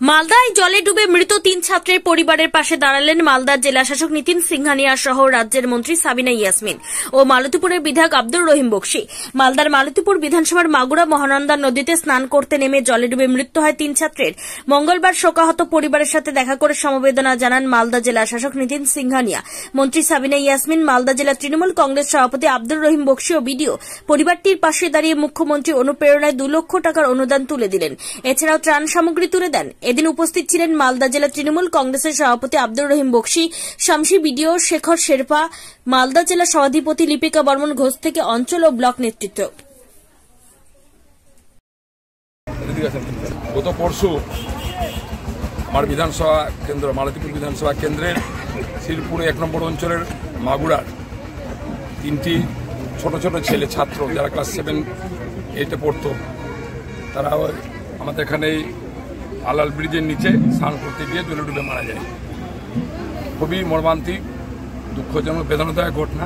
মালদায় জলে ডুবে মৃত 3 ছাত্রের পরিবারের পাশে দাঁড়ালেন মালদার জেলা শাসক নীতিন সিংহানিয়া সহ রাজ্যের মন্ত্রী সাবিনা ইয়াসমিন ও মালতীপুরের বিধায়ক আব্দুর রহিম বক্সি। মালদার মালতীপুর বিধানসভার মাগুরা মহানন্দা নদীতে স্নান করতে নেমে জলে ডুবে মৃত্যু হয় 3 ছাত্রের। মঙ্গলবার শোকাহত পরিবারের সাথে দেখা করে সমবেদনা জানান মালদা জেলা শাসক নীতিন সিংহানিয়া, মন্ত্রী সাবিনা ইয়াসমিন, মালদা জেলা তৃণমূল কংগ্রেস সভাপতি আব্দুর রহিম বক্সি ও বিডিও। পরিবারটির পাশে দাঁড়িয়ে মুখ্যমন্ত্রী অনুপ্রেরণায় 2 লক্ষ টাকার অনুদান তুলে দিলেন। এছাড়াও ত্রাণ সামগ্রী তুলে দেন। এদিন উপস্থিত ছিলেন মালদা জেলা তৃণমূল কংগ্রেসের সভাপতি আব্দুর রহিম বক্সি, শামসি বিডিও শেখর শেরপা, মালদা জেলা সভাধিপতি লিপিকা বর্মন ঘোষ থেকে অঞ্চল ও ব্লক নেতৃত্ব। গত পরশু আমার বিধানসভা কেন্দ্র মালতীপুর বিধানসভা কেন্দ্রের শ্রীপুর 1 নম্বর অঞ্চলের মাগুরার 3টি ছোট ছোট ছেলে ছাত্র যারা ক্লাস 7-8-এ পড়তো, তারা আমাদের এখানে আলাল ব্রিজের নিচে স্নান করতে গিয়ে জলে ডুবে মারা যায়। খুবই মর্মান্তিক, দুঃখজনক, বেদনাদায়ক ঘটনা।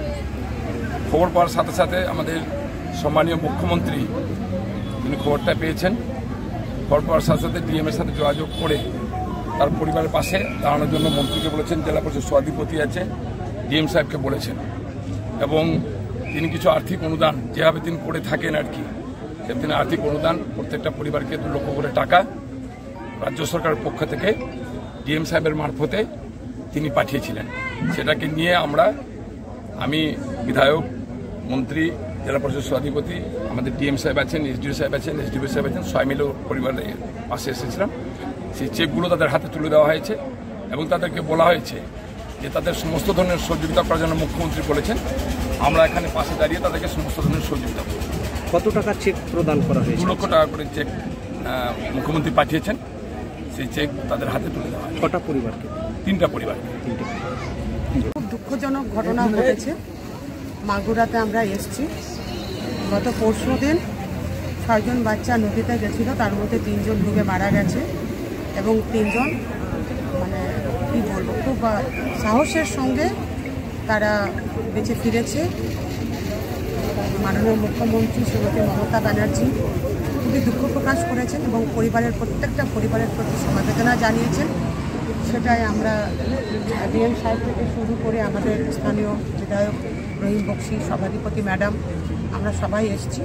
খবর পাওয়ার সাথে সাথে আমাদের সম্মানীয় মুখ্যমন্ত্রী তিনি খবরটা পেয়েছেন। খবর পাওয়ার সাথে সাথে ডিএমের সাথে যোগাযোগ করে তার পরিবারের পাশে দাঁড়ানোর জন্য মন্ত্রীকে বলেছেন, জেলা পরিষদ সভাধিপতি আছে ডিএম সাহেবকে বলেছেন, এবং তিনি কিছু আর্থিক অনুদান যেভাবে তিনি করে থাকেন আর কি, তিনি আর্থিক অনুদান প্রত্যেকটা পরিবারকে 2 লক্ষ করে টাকা রাজ্য সরকারের পক্ষ থেকে ডিএম সাহেবের মারফতে তিনি পাঠিয়েছিলেন। সেটাকে নিয়ে আমি বিধায়ক, মন্ত্রী, জেলা পরিষদ সভাধিপতি, আমাদের ডিএম সাহেব আছেন, এসডিও সাহেব আছেন, এসডিও সাহেব আছেন, সবাই মিলে পরিবারের পাশে এসেছিলাম। সেই চেকগুলো তাদের হাতে তুলে দেওয়া হয়েছে এবং তাদেরকে বলা হয়েছে যে তাদের সমস্ত ধরনের সহযোগিতা করার জন্য মুখ্যমন্ত্রী বলেছেন। আমরা এখানে পাশে দাঁড়িয়ে তাদেরকে সমস্ত ধরনের সহযোগিতা করব। কত টাকা চেক প্রদান করা হয়েছে? 2 লক্ষ টাকা করে চেক মুখ্যমন্ত্রী পাঠিয়েছেন। সেই চেক তাদের হাতে তুলে দেওয়া হয়। কটা পরিবারকে? 3টা পরিবারকে। খুব দুঃখজনক ঘটনা ঘটেছে। মাগুরাতে আমরা এসেছি। গত পরশু দিন 6 জন বাচ্চা নদীতে গেছিল, তার মধ্যে 3 জন ডুবে মারা গেছে এবং 3 জন কি বলবো, খুব সাহসের সঙ্গে তারা বেঁচে ফিরেছে। মাননীয় মুখ্যমন্ত্রী শ্রীমতী মমতা ব্যানার্জি খুবই দুঃখ প্রকাশ করেছেন এবং প্রত্যেকটা পরিবারের প্রতি সমবেদনা জানিয়েছেন। সেটাই আমরা ডিএম সাহেব থেকে শুরু করে আমাদের স্থানীয় বিধায়ক রহিম বক্সি, সভাধিপতি ম্যাডাম, আমরা সবাই এসেছি।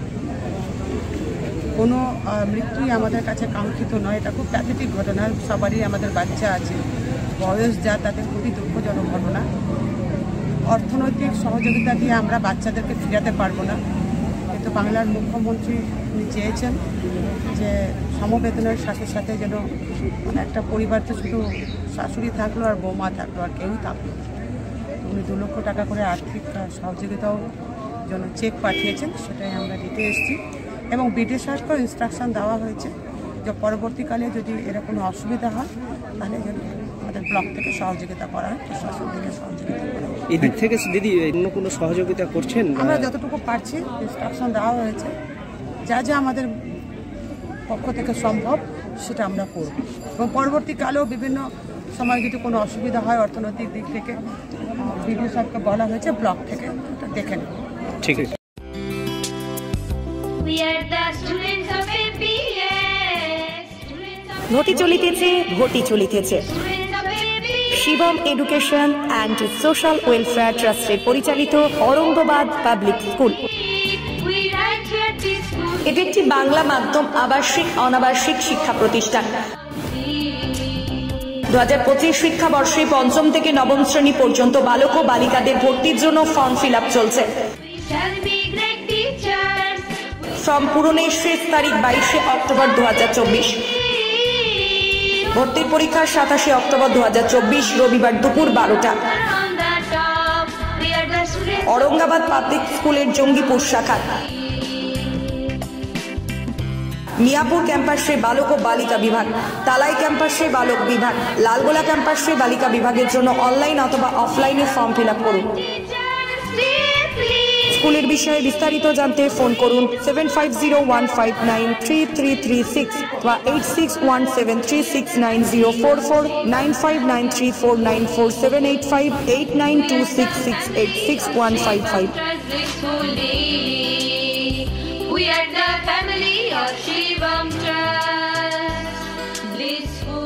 কোনো মৃত্যুই আমাদের কাছে কাঙ্ক্ষিত নয়। এটা খুব প্যাথেটিক ঘটনা। সবারই আমাদের বাচ্চা আছে, বয়স যা, তাতে খুবই দুঃখজনক ঘটনা। অর্থনৈতিক সহযোগিতা দিয়ে আমরা বাচ্চাদেরকে ফিরাতে পারবো না, কিন্তু বাংলার মুখ্যমন্ত্রী উনি চেয়েছেন যে সমবেদনার সাথে সাথে যেন একটা পরিবারতে শুধু শাশুড়ি থাকলো আর বৌমা থাকলো আর কেউই থাকলো। উনি 2 লক্ষ টাকা করে আর্থিক সহযোগিতাও যেন চেক পাঠিয়েছেন, সেটাই আমরা দিতে এসেছি। এবং বিডিও সাহেবকেও ইনস্ট্রাকশন দেওয়া হয়েছে যে পরবর্তীকালে যদি এরকম অসুবিধা হয় তাহলে যেন আমাদের ব্লক থেকে সহযোগিতা করা হয়, প্রশাসন থেকে সহযোগিতা করা হয়। এদিক থেকে দিদি অন্য কোনো সহযোগিতা করছেন? আমরা যতটুকু পারছি ইনস্ট্রাকশন দেওয়া হয়েছে, যা যা আমাদের পক্ষ থেকে সম্ভব সেটা আমরা করব। এবং পরবর্তীকালেও বিভিন্ন সময় যদি কোনো অসুবিধা হয় অর্থনৈতিক দিক থেকে, বিডিও সাহেবকে বলা হয়েছে ব্লক থেকে দেখে নেব। ঠিক আছে। ঘটি চলিতেছে Shivam education and social welfare ট্রাস্টের পরিচালিত অরঙ্গবাদ পাবলিক স্কুল। এটি একটি বাংলা মাধ্যম আবাসিক অনাবাসিক শিক্ষা প্রতিষ্ঠান। 2025 শিক্ষাবর্ষে 5ম থেকে 9ম শ্রেণী পর্যন্ত বালক ও বালিকাদের ভর্তির জন্য ফর্ম ফিল আপ চলছে। ফর্ম পূরণের শেষ তারিখ 22শে অক্টোবর 2024। ভর্তির পরীক্ষা 27শে অক্টোবর 2024 রবিবার দুপুর 12টা। অরঙ্গাবাদ পাবলিক স্কুলের জঙ্গিপুর শাখা। মিয়াপুর ক্যাম্পাসে বালক ও বালিকা বিভাগ, তালাই ক্যাম্পাসে বালক বিভাগ, লালগোলা ক্যাম্পাসে বালিকা বিভাগের জন্য অনলাইন অথবা অফলাইনে ফর্ম ফিল আপ করুন। স্কুলের বিষয়ে বিস্তারিত জানতে ফোন করুন 7501593336 বা 8617369044 9593494785 8926686155। We are the family of Shivam Trust. School